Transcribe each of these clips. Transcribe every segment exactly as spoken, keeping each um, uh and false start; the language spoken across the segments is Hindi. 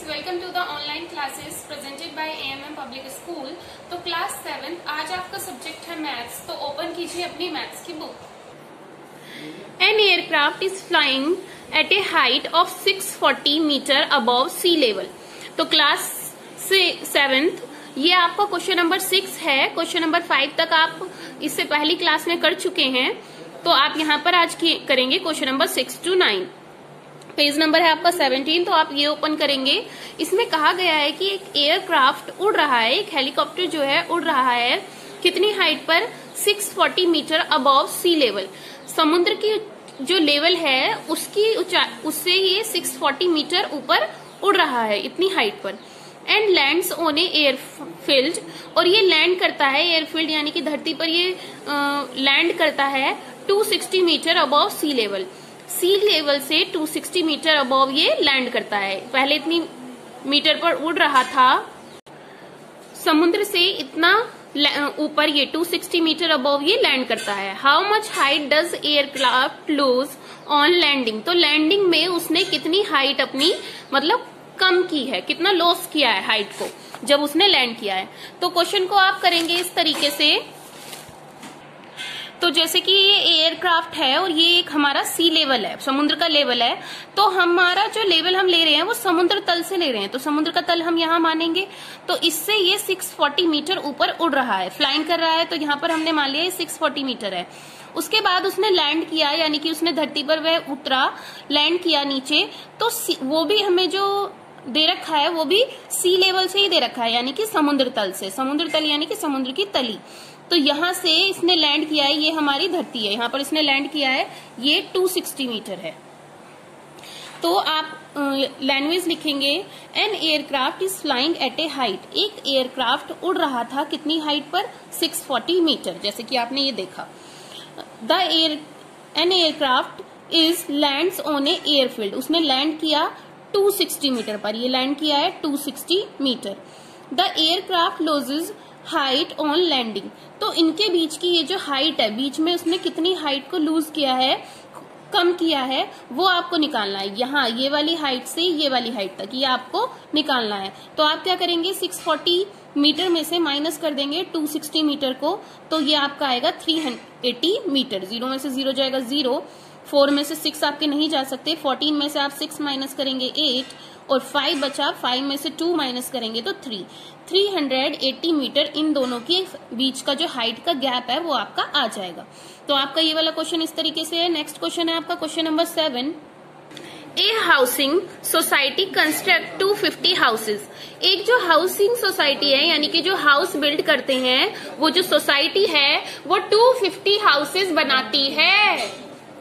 Welcome to the online classes presented by AMM public school. तो क्लास सेवेंथ आज आपका सब्जेक्ट है मैथ्स। तो ओपन कीजिए अपनी मैथ्स की book. An aircraft is flying at a height of six forty metre above sea level. तो क्लास से सेवेंथ ये आपका क्वेश्चन नंबर सिक्स है। क्वेश्चन नंबर फाइव तक आप इससे पहली क्लास में कर चुके हैं। तो आप यहाँ पर आज करेंगे question number six two nine. Page number है आपका सेवनटीन। तो आप ये ओपन करेंगे। इसमें कहा गया है कि एक एयरक्राफ्ट उड़ रहा है, एक हेलीकॉप्टर जो है उड़ रहा है कितनी हाइट पर, six forty metre above sea level. समुद्र की जो लेवल है उसकी ऊंचाई उससे ये सिक्स फोर्टी मीटर ऊपर उड़ रहा है, इतनी हाइट पर। And lands on a airfield, और ये लैंड करता है एयरफील्ड यानी कि धरती पर ये लैंड करता है two sixty metre above sea level. Sea level से टू सिक्सटी मीटर अबव ये लैंड करता है। पहले इतनी मीटर पर उड़ रहा था, समुद्र से इतना ऊपर ये टू सिक्सटी मीटर अबव ये लैंड करता है। How much height does aircraft lose on landing. तो लैंडिंग में उसने कितनी हाइट अपनी मतलब कम की है, कितना लॉस किया है हाइट को जब उसने लैंड किया है। तो क्वेश्चन को आप करेंगे इस तरीके से। तो जैसे कि ये एयरक्राफ्ट है और ये एक हमारा सी लेवल है, समुद्र का लेवल है। तो हमारा जो लेवल हम ले रहे हैं वो समुद्र तल से ले रहे हैं। तो समुद्र का तल हम यहाँ मानेंगे। तो इससे ये सिक्स फोर्टी मीटर ऊपर उड़ रहा है, फ्लाइंग कर रहा है। तो यहाँ पर हमने मान लिया ये सिक्स फोर्टी मीटर है। उसके बाद उसने लैंड किया, यानी कि उसने धरती पर वह उतरा, लैंड किया नीचे। तो वो भी हमें जो दे रखा है वो भी सी लेवल से ही दे रखा है, यानी कि समुद्र तल से। समुद्र तल यानी कि समुद्र की तली। तो यहाँ से इसने लैंड किया है, ये हमारी धरती है, यहाँ पर इसने लैंड किया है, ये टू सिक्सटी मीटर है। तो आप लैंग्वेज लिखेंगे, an aircraft is flying at a height. एक एयरक्राफ्ट उड़ रहा था कितनी हाइट पर, सिक्स फोर्टी मीटर, जैसे कि आपने ये देखा। The air an aircraft is lands on a airfield, उसने लैंड किया टू सिक्सटी मीटर पर, ये लैंड किया है two sixty metre. The aircraft loses height on landing. तो इनके बीच की ये जो हाइट है, बीच में उसने कितनी हाइट को लूज किया है, कम किया है, वो आपको निकालना है। यहाँ ये वाली हाइट से ये वाली हाइट तक ये आपको निकालना है। तो आप क्या करेंगे, सिक्स फोर्टी मीटर में से माइनस कर देंगे टू सिक्सटी मीटर को। तो ये आपका आएगा थ्री एटी मीटर। जीरो में से जीरो जाएगा जीरो, फोर में से सिक्स आपके नहीं जा सकते, फोर्टीन में से आप सिक्स माइनस करेंगे एट, और फाइव बचा, फाइव में से टू माइनस करेंगे तो three. Three hundred eighty metre इन दोनों के बीच का जो हाइट का गैप है वो आपका आ जाएगा। तो आपका ये वाला क्वेश्चन इस तरीके से है। नेक्स्ट क्वेश्चन है आपका question number seven. A housing society construct two fifty houses. एक जो हाउसिंग सोसाइटी है, यानी कि जो हाउस बिल्ड करते हैं, वो जो सोसाइटी है वो टू फिफ्टी हाउसेज बनाती है।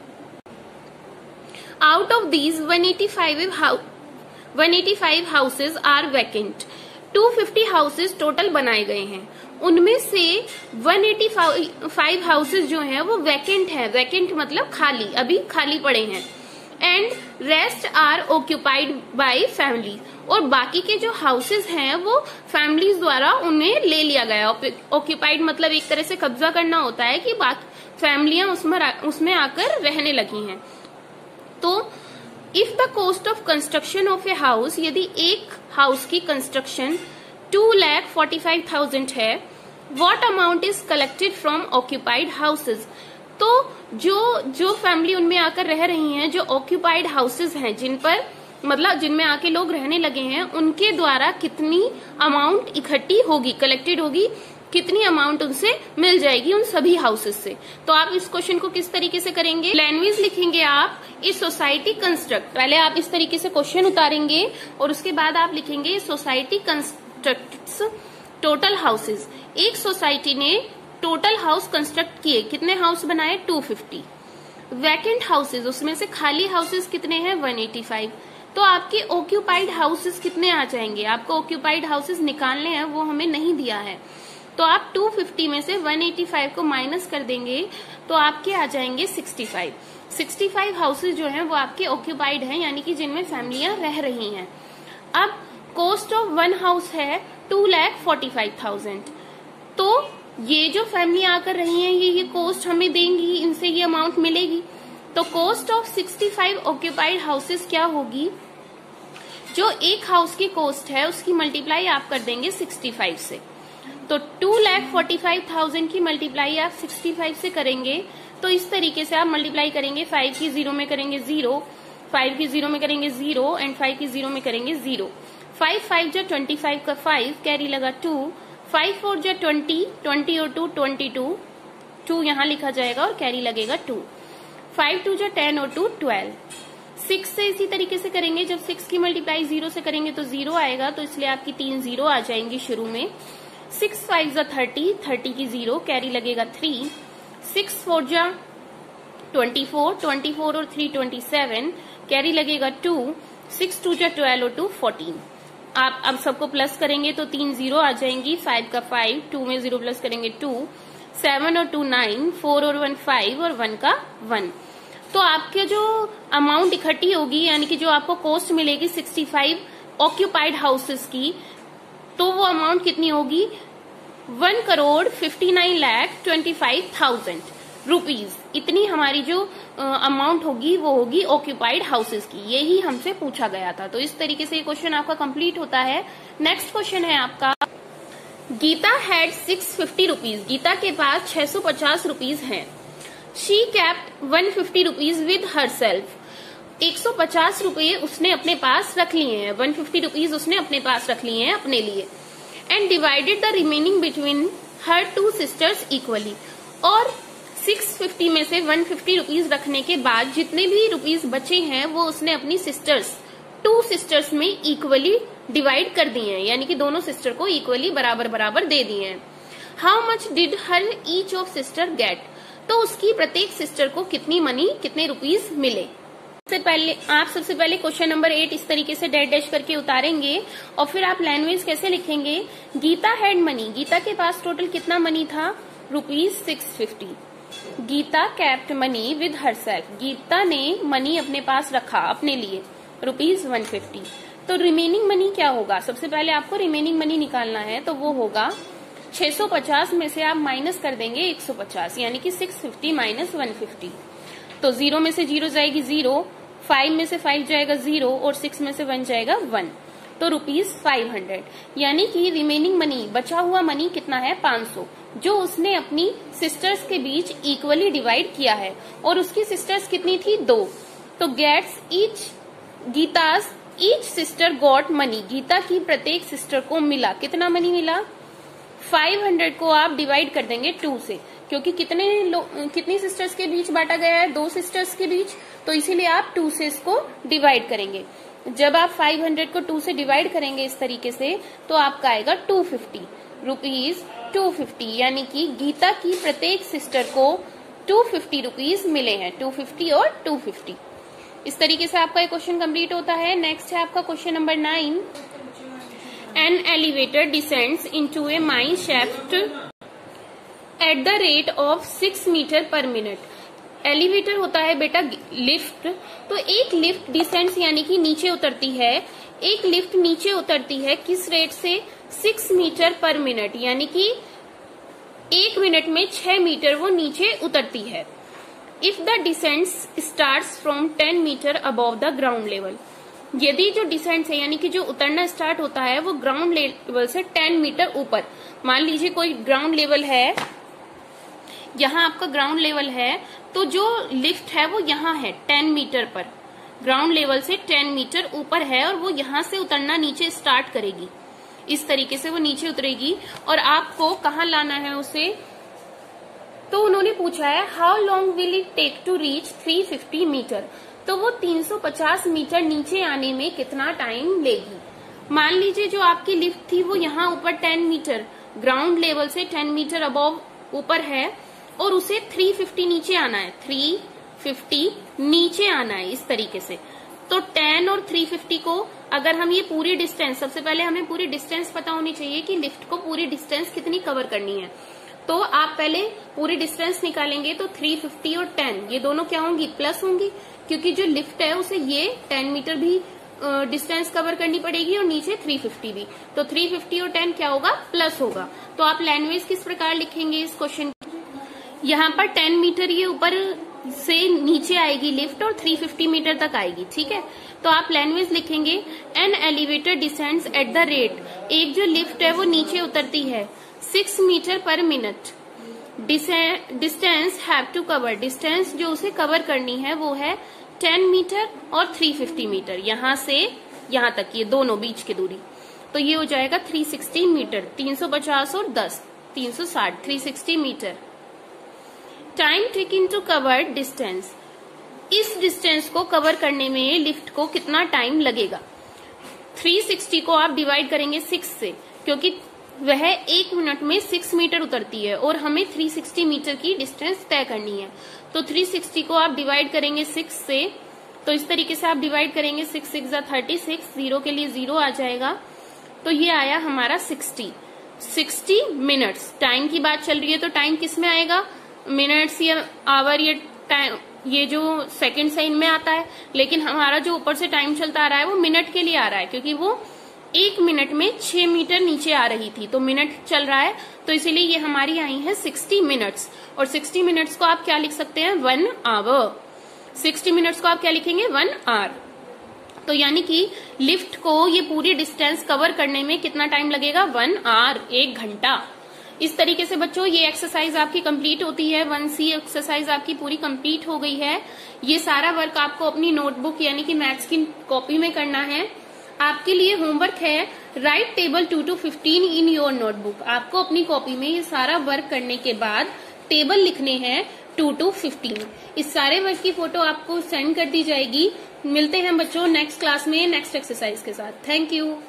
Out of these one eighty five houses are vacant. Two fifty houses total बनाए गए हैं, उनमें से वन एटी फाइव हाउसेज जो हैं वो वैकेंट है। वैकेंट मतलब खाली, अभी खाली पड़े हैं। And rest are occupied by family, और बाकी के जो हाउसेज हैं वो फैमिलीज द्वारा उन्हें ले लिया गया। ऑक्यूपाइड मतलब एक तरह से कब्जा करना होता है कि बाकी फैमिलियां उसमें उसमें आकर रहने लगी हैं। तो if the cost of construction of a house, यदि एक हाउस की construction two lakh forty five thousand है, what amount is collected from occupied houses. तो जो जो फैमिली उनमें आकर रह रही हैं, जो ऑक्यूपाइड हाउसेज हैं, जिन पर मतलब जिनमें आके लोग रहने लगे हैं, उनके द्वारा कितनी अमाउंट इकट्ठी होगी, कलेक्टेड होगी, कितनी अमाउंट उनसे मिल जाएगी उन सभी हाउसेस से। तो आप इस क्वेश्चन को किस तरीके से करेंगे, लैंग्वेज लिखेंगे आप, इस सोसाइटी कंस्ट्रक्ट। पहले आप इस तरीके से क्वेश्चन उतारेंगे और उसके बाद आप लिखेंगे सोसाइटी कंस्ट्रक्ट्स टोटल हाउसेज। एक सोसाइटी ने टोटल हाउस कंस्ट्रक्ट किए, कितने हाउस बनाए, टू फिफ्टी। वैकेंट हाउसेज, उसमें से खाली हाउसेज कितने हैं, वन एटी फाइव। तो आपके ऑक्यूपाइड हाउसेज कितने आ जाएंगे, आपको ऑक्यूपाइड हाउसेज निकालने हैं, वो हमें नहीं दिया है। तो आप टू फिफ्टी में से वन एटी फाइव को माइनस कर देंगे तो आपके आ जाएंगे sixty five. Sixty five houses जो हैं वो आपके ऑक्यूपाइड हैं, यानी कि जिनमें फैमिलियां रह रही हैं। अब कॉस्ट ऑफ वन हाउस है two lakh forty five thousand. तो ये जो फैमिली आकर रही हैं ये ये कॉस्ट हमें देंगी, इनसे ये अमाउंट मिलेगी। तो cost of sixty five occupied houses क्या होगी, जो एक हाउस की कॉस्ट है उसकी मल्टीप्लाई आप कर देंगे सिक्सटी फाइव से। तो two lakh forty five thousand की मल्टीप्लाई आप सिक्सटी फाइव से करेंगे तो इस तरीके से आप मल्टीप्लाई करेंगे। फाइव की जीरो में करेंगे जीरो, फाइव की जीरो में करेंगे जीरो एंड फाइव की जीरो में करेंगे जीरो। फाइव फाइव जो ट्वेंटी फाइव का फाइव, कैरी लगा टू, फाइव फोर जो ट्वेंटी, ट्वेंटी और टू ट्वेंटी टू, टू यहाँ लिखा जाएगा और कैरी लगेगा टू। फाइव टू जो टेन और टू ट्वेल्व। सिक्स से इसी तरीके से करेंगे, जब सिक्स की मल्टीप्लाई जीरो से करेंगे तो जीरो आएगा, तो इसलिए आपकी तीन जीरो आ जाएंगी शुरू में। सिक्स फाइव जो थर्टी, थर्टी की जीरो, कैरी लगेगा थ्री। सिक्स फोर जो ट्वेंटी फोर, ट्वेंटी फोर और थ्री ट्वेंटी सेवन, कैरी लगेगा टू। सिक्स टू जो ट्वेल्व और टू फोर्टीन। आप अब सबको प्लस करेंगे तो तीन जीरो आ जाएंगी। फाइव का फाइव, टू में जीरो प्लस करेंगे टू, सेवन और टू नाइन, फोर और वन फाइव और वन का वन। तो आपके जो अमाउंट इकट्ठी होगी यानी कि जो आपको कॉस्ट मिलेगी सिक्सटी फाइव ऑक्यूपाइड हाउसेस की, तो वो अमाउंट कितनी होगी? One crore fifty nine lakh twenty five thousand rupees. इतनी हमारी जो अमाउंट होगी वो होगी ऑक्यूपाइड हाउसेस की। यही हमसे पूछा गया था। तो इस तरीके से ये क्वेश्चन आपका कंप्लीट होता है। नेक्स्ट क्वेश्चन है आपका, Geeta had six fifty rupees. Geeta के पास छह सौ पचास रुपीज हैं। She kept one fifty rupees with herself. एक सौ पचास रुपये उसने अपने पास रख लिए हैं, वन फिफ्टी रुपीज उसने अपने पास रख लिए हैं अपने लिए। And divided the remaining between her two sisters equally. और सिक्स फिफ्टी में से वन फिफ्टी रुपीज रखने के बाद जितने भी रुपीज बचे हैं वो उसने अपनी सिस्टर्स, टू सिस्टर्स में इक्वली डिवाइड कर दिए हैं, यानी कि दोनों सिस्टर को इक्वली बराबर बराबर दे दिए हैं। How much did her each of sister get. तो उसकी प्रत्येक सिस्टर को कितनी मनी, कितने रुपीज मिले। सबसे पहले आप सबसे पहले क्वेश्चन नंबर एट इस तरीके से डैश डैश करके उतारेंगे और फिर आप लैंग्वेज कैसे लिखेंगे। गीता हैड मनी, गीता के पास टोटल कितना मनी था? Rupees six fifty. Gita kept money with herself, Gita ने मनी अपने पास रखा अपने लिए, रुपीज वन फिफ्टी। तो रिमेनिंग मनी क्या होगा? सबसे पहले आपको रिमेनिंग मनी निकालना है, तो वो होगा छह सौ पचास में से आप माइनस कर देंगे एक सौ पचास, यानी कि six fifty minus one fifty. तो जीरो में से जीरो जाएगी जीरो, फाइव में से फाइव जाएगा जीरो और सिक्स में से वन जाएगा वन, तो रुपीज फाइव हंड्रेड। यानी कि रिमेनिंग मनी, बचा हुआ मनी कितना है? पांच सौ, जो उसने अपनी सिस्टर्स के बीच इक्वली डिवाइड किया है। और उसकी सिस्टर्स कितनी थी? दो। तो gets each Gita's each sister got money, Gita की प्रत्येक सिस्टर को मिला, कितना मनी मिला? फाइव हंड्रेड को आप डिवाइड कर देंगे टू से, क्योंकि कितने कितनी सिस्टर्स के बीच बांटा गया है? दो सिस्टर्स के बीच, तो इसीलिए आप टू से इसको डिवाइड करेंगे। जब आप फाइव हंड्रेड को टू से डिवाइड करेंगे इस तरीके से, तो आपका आएगा two fifty, rupees two fifty, यानी कि गीता की प्रत्येक सिस्टर को टू फिफ्टी रुपीज मिले हैं, टू फिफ्टी और टू फिफ्टी। इस तरीके से आपका एक क्वेश्चन कंप्लीट होता है। नेक्स्ट है आपका question number nine. An elevator descends into a mine shaft at the rate of six metre per minute. Elevator होता है बेटा लिफ्ट, तो एक लिफ्ट डिसेंड्स यानी कि नीचे उतरती है, एक लिफ्ट नीचे उतरती है किस रेट से? सिक्स मीटर पर मिनट, यानी कि एक मिनट में छह मीटर वो नीचे उतरती है। If the descents starts from ten metre above the ground level, यदि जो डिसेंट है यानी कि जो उतरना स्टार्ट होता है वो ग्राउंड लेवल से टेन मीटर ऊपर, मान लीजिए कोई ग्राउंड लेवल है, यहाँ आपका ग्राउंड लेवल है, तो जो लिफ्ट है वो यहाँ है टेन मीटर पर, ग्राउंड लेवल से टेन मीटर ऊपर है और वो यहाँ से उतरना नीचे स्टार्ट करेगी। इस तरीके से वो नीचे उतरेगी और आपको कहाँ लाना है उसे? तो उन्होंने पूछा है how long will it take to reach three fifty metre, तो वो तीन सौ पचास मीटर नीचे आने में कितना टाइम लेगी। मान लीजिए जो आपकी लिफ्ट थी वो यहाँ ऊपर टेन मीटर, ग्राउंड लेवल से टेन मीटर अबव ऊपर है और उसे थ्री फिफ्टी नीचे आना है, थ्री फिफ्टी नीचे आना है इस तरीके से। तो टेन और थ्री फिफ्टी को अगर हम ये पूरी डिस्टेंस, सबसे पहले हमें पूरी डिस्टेंस पता होनी चाहिए कि लिफ्ट को पूरी डिस्टेंस कितनी कवर करनी है। तो आप पहले पूरी डिस्टेंस निकालेंगे तो थ्री फिफ्टी और टेन ये दोनों क्या होंगी? प्लस होंगी, क्योंकि जो लिफ्ट है उसे ये टेन मीटर भी डिस्टेंस कवर करनी पड़ेगी और नीचे थ्री फिफ्टी भी, तो थ्री फिफ्टी और टेन क्या होगा? प्लस होगा। तो आप लैंग्वेज किस प्रकार लिखेंगे इस क्वेश्चन? यहाँ पर टेन मीटर ये ऊपर से नीचे आएगी लिफ्ट और थ्री फिफ्टी मीटर तक आएगी, ठीक है। तो आप लैंग्वेज लिखेंगे an an elevator descends at the rate, एक जो लिफ्ट है वो नीचे उतरती है six metre per minute. Distance have to cover, distance जो उसे कवर करनी है वो है टेन मीटर और थ्री फिफ्टी मीटर, यहां से यहां तक ये दोनों बीच की दूरी, तो ये हो जाएगा थ्री सिक्सटी मीटर, तीन सौ पचास और दस, तीन सौ साठ, three sixty metre. Time taken to cover distance, इस डिस्टेंस को कवर करने में लिफ्ट को कितना टाइम लगेगा। थ्री सिक्सटी को आप डिवाइड करेंगे सिक्स से, क्योंकि वह एक मिनट में सिक्स मीटर उतरती है और हमें थ्री सिक्सटी मीटर की डिस्टेंस तय करनी है। तो थ्री सिक्सटी को आप डिवाइड करेंगे सिक्स से, तो इस तरीके से आप डिवाइड करेंगे, सिक्स सिक्स जा थर्टी सिक्स, जीरो के लिए जीरो आ जाएगा, तो ये आया हमारा सिक्सटी। सिक्सटी मिनट्स, टाइम की बात चल रही है तो टाइम किस में आएगा, मिनट्स या आवर या टाइम, ये जो सेकंड साइन में आता है, लेकिन हमारा जो ऊपर से टाइम चलता आ रहा है वो मिनट के लिए आ रहा है, क्योंकि वो एक मिनट में छह मीटर नीचे आ रही थी, तो मिनट चल रहा है, तो इसीलिए ये हमारी आई है सिक्सटी मिनट्स। और सिक्सटी मिनट्स को आप क्या लिख सकते हैं, वन आवर। सिक्सटी मिनट्स को आप क्या लिखेंगे, वन आवर। तो यानी कि लिफ्ट को ये पूरी डिस्टेंस कवर करने में कितना टाइम लगेगा, वन आवर, एक घंटा। इस तरीके से बच्चों ये एक्सरसाइज आपकी कंप्लीट होती है, वन सी एक्सरसाइज आपकी पूरी कंप्लीट हो गई है। ये सारा वर्क आपको अपनी नोटबुक यानी कि मैथ्स की कॉपी में करना है। आपके लिए होमवर्क है, write table two to fifteen in your notebook. आपको अपनी कॉपी में ये सारा वर्क करने के बाद टेबल लिखने हैं टू टू फिफ्टीन। इस सारे वर्क की फोटो आपको सेंड कर दी जाएगी। मिलते हैं बच्चों नेक्स्ट क्लास में नेक्स्ट एक्सरसाइज के साथ। Thank you.